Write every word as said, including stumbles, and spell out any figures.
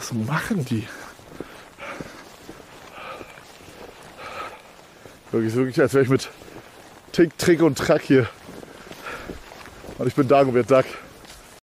Was machen die? Wirklich, wirklich, als wäre ich mit Tick, Trick und Track hier. Und ich bin Dagobert Duck.